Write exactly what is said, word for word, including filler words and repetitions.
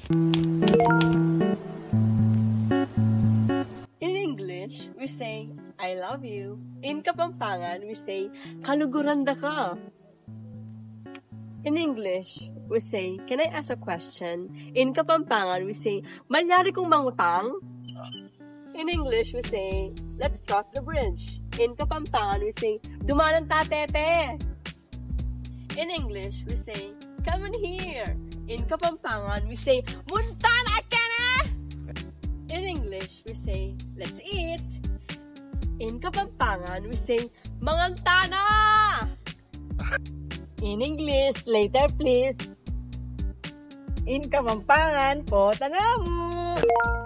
In English, we say, I love you. In Kapampangan, we say, kaluguranda ka. In English, we say, can I ask a question? In Kapampangan, we say, manyari kong mangutang. In English, we say, let's cross the bridge. In Kapampangan, we say, dumanan ta tete. In English, we say, come in here. In Kapampangan, we say, muntana ka na. In English, we say, let's eat. In Kapampangan, we say, mangantana. In English, later please. In Kapampangan, po tanamu.